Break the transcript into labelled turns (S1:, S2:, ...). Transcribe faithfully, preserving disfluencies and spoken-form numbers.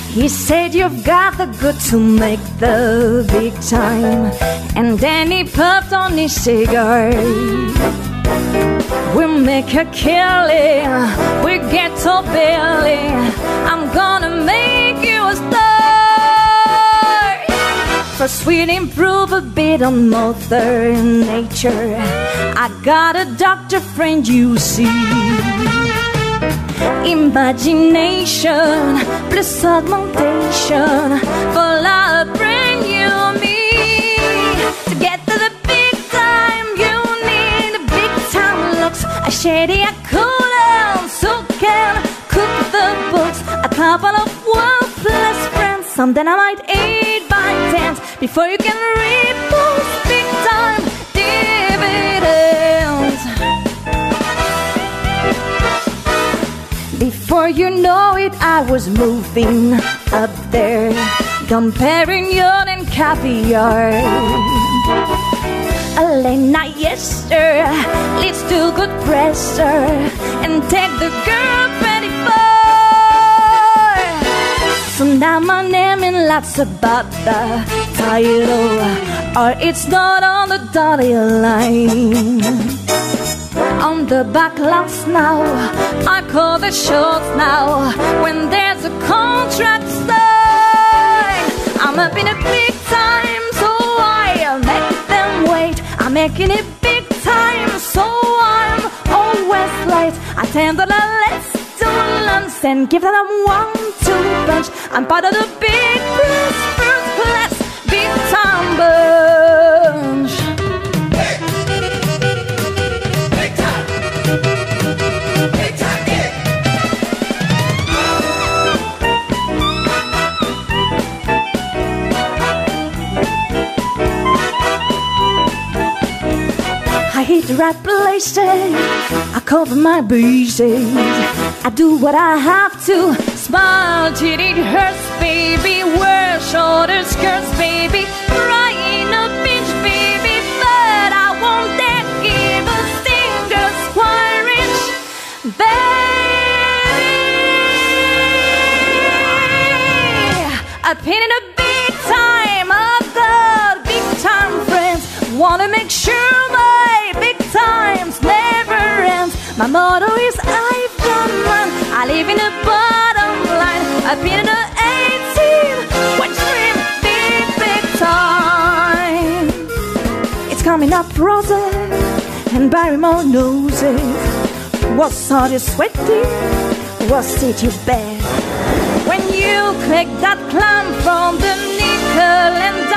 S1: He said you've got the good to make the big time, and then he puffed on his cigar. We'll make a killing, we'll get so billing, I'm gonna make you a star. First we'll improve a bit on Mother Nature. I got a doctor friend, you see. Imagination, bliss augmentation, for love bring you and me. To get to the big time, you need a big time looks. A shady, a cool and so can cook the books. A couple of world plus friends, some dynamite eight by tens, before you can read those big time dividends. Before you know it, I was moving up there, comparing yacht and caviar. A late night yester leads to good pressure, and take the girl twenty-four. So now my name in lots about the title, or it's not on the dotted line. On the back lots now, I call the shots now, when there's a contract signed. I'm up in a big time, so I'll make them wait. I'm making it big time, so I'm always late. I tend to let's do lunch and give them one, two punch. I'm part of the big class, first class, big time bunch. I hit the right places, I cover my bases, I do what I have to. Smile till it hurts, baby. Wear shorter skirts, baby. Crying a pinch, baby. But I won't dare give a single square inch, baby. I've been in a big time, I've got big time friends. Wanna make sure my big times never ends. My motto is I've done mine. I live in the bottom line. I've been in the eighteen, one dream, big, big time. It's coming up rosy, and Barrymore knows it. Was all you sweaty? Was it you bad? When you click that climb from the nickel and